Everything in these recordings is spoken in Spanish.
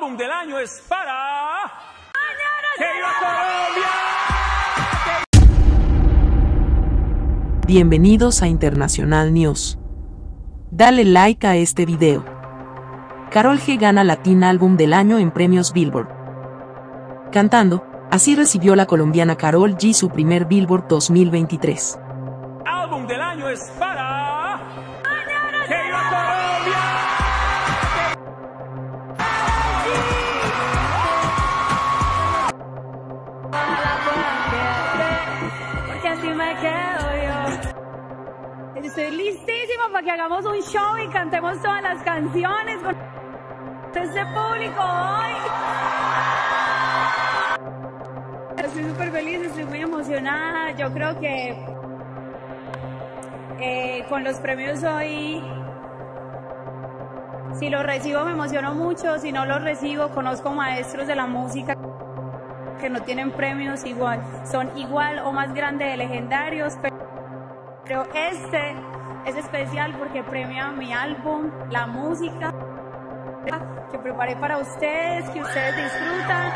álbum del año es para... ¡Que viva Colombia! Bienvenidos a Internacional News. Dale like a este video. Karol G gana Latin Álbum del Año en premios Billboard. Cantando, así recibió la colombiana Karol G su primer Billboard 2023. Álbum del año es para... ¡Que viva Colombia! Porque así me quedo yo. Estoy listísima para que hagamos un show y cantemos todas las canciones con este público hoy. Estoy súper feliz, estoy muy emocionada. Yo creo que con los premios hoy, si los recibo me emociono mucho, si no los recibo conozco maestros de la música que no tienen premios igual, son igual o más grandes de legendarios, pero este es especial porque premia mi álbum, la música que preparé para ustedes, que ustedes disfrutan.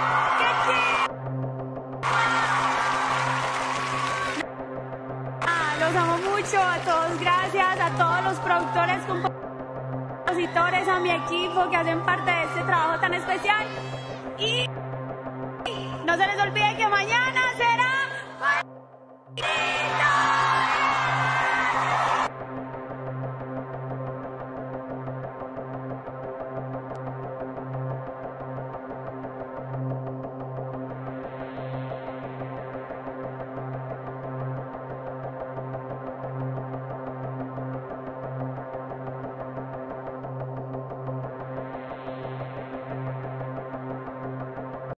Los amo mucho, a todos gracias, a todos los productores, compositores, a mi equipo que hacen parte de este trabajo tan especial. Y no se les olvide que mañana será...